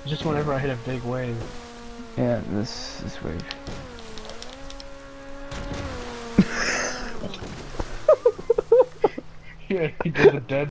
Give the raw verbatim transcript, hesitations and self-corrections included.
Just whenever I hit a big wave. Yeah, this this wave. Yeah, he did a dead